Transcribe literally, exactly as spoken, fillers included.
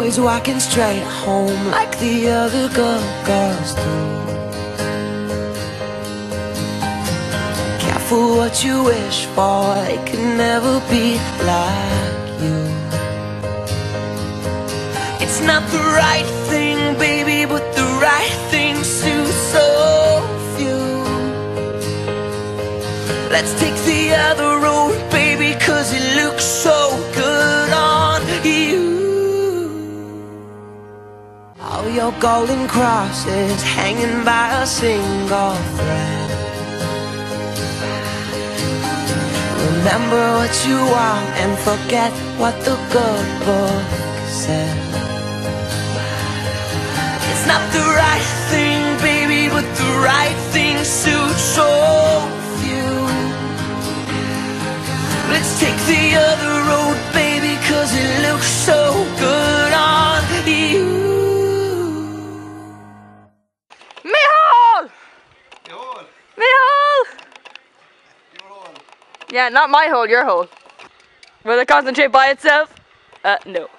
always walking straight home like the other good girls do. Careful what you wish for, it can never be like you. It's not the right thing, baby, but the right thing suits so few. Let's take the other road, baby, cause it looks so good on you. All your golden crosses hanging by a single thread. Remember what you want and forget what the good book said. It's not the right thing, baby, but the right thing suits so few. Let's take the other road, baby, cause it looks so good on you. Me hole! Your hole? Me hole! Your hole? Yeah, not my hole, your hole. Will it concentrate by itself? Uh, no.